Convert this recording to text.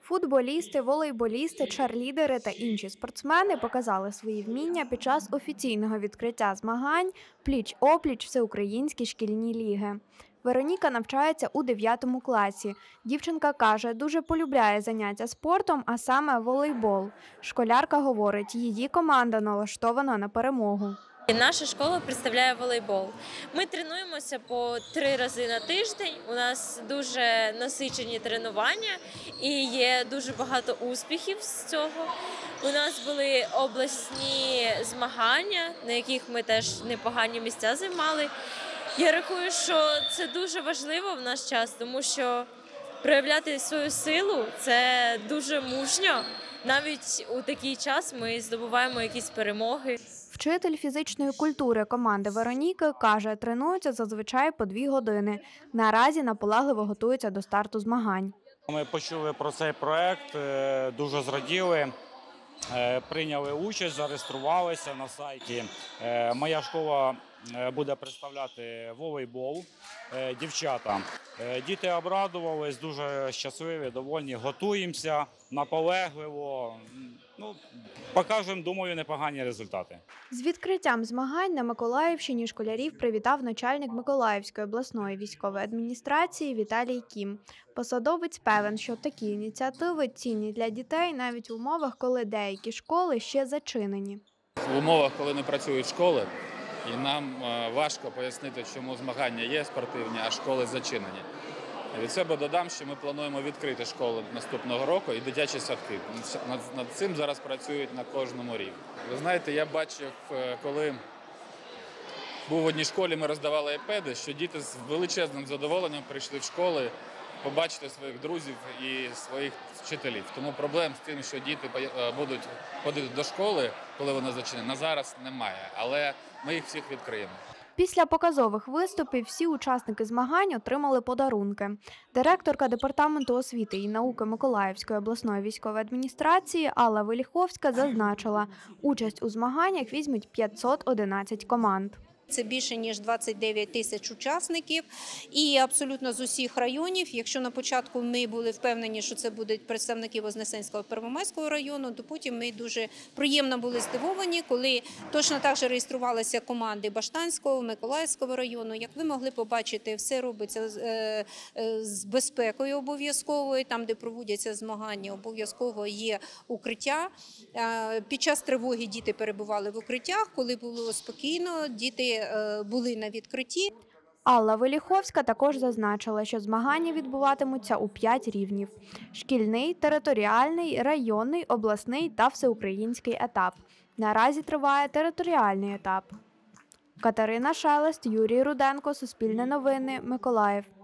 Футболісти, волейболісти, черлідери та інші спортсмени показали свої вміння під час офіційного відкриття змагань «Пліч-опліч. Всеукраїнські шкільні ліги». Вероніка навчається у 9 класі. Дівчинка каже, дуже полюбляє заняття спортом, а саме волейбол. Школярка говорить, її команда налаштована на перемогу. Наша школа представляє волейбол. Ми тренуємося по 3 рази на тиждень. У нас дуже насичені тренування і є дуже багато успіхів з цього. У нас були обласні змагання, на яких ми теж непогані місця займали. Я рахую, що це дуже важливо в наш час, тому що проявляти свою силу – це дуже мужньо. Навіть у такий час ми здобуваємо якісь перемоги. Вчитель фізичної культури команди Вероніки каже, тренуються зазвичай по 2 години. Наразі наполегливо готуються до старту змагань. Ми почули про цей проект, дуже зраділи, прийняли участь, зареєструвалися на сайті. Моя школа буде представляти волейбол, дівчата. Діти обрадувались, дуже щасливі, довольні, готуємося наполегливо. Покажемо, думаю, непогані результати. З відкриттям змагань на Миколаївщині школярів привітав начальник Миколаївської обласної військової адміністрації Віталій Кім. Посадовець певен, що такі ініціативи цінні для дітей навіть в умовах, коли деякі школи ще зачинені. В умовах, коли не працюють школи, і нам важко пояснити, чому змагання є спортивні, а школи зачинені. Від себе додам, що ми плануємо відкрити школи наступного року і дитячі садки. Над цим зараз працюють на кожному рівні. Ви знаєте, я бачив, коли був в одній школі, ми роздавали айпеди, що діти з величезним задоволенням прийшли в школи побачити своїх друзів і своїх вчителів. Тому проблем з тим, що діти будуть ходити до школи, коли вона зачинена, зараз немає. Але ми їх всіх відкриємо. Після показових виступів всі учасники змагань отримали подарунки. Директорка Департаменту освіти і науки Миколаївської обласної військової адміністрації Алла Веліховська зазначила, участь у змаганнях візьмуть 511 команд. Це більше, ніж 29 тисяч учасників і абсолютно з усіх районів. Якщо на початку ми були впевнені, що це будуть представники Вознесенського і Первомайського району, то потім ми дуже приємно були здивовані, коли точно так же реєструвалися команди Баштанського, Миколаївського району. Як ви могли побачити, все робиться з безпекою обов'язковою, там, де проводяться змагання, обов'язково є укриття. Під час тривоги діти перебували в укриттях, коли було спокійно, діти були на відкритті. Алла Веліховська також зазначила, що змагання відбуватимуться у 5 рівнів – шкільний, територіальний, районний, обласний та всеукраїнський етап. Наразі триває територіальний етап. Катерина Шелест, Юрій Руденко, Суспільне новини, Миколаїв.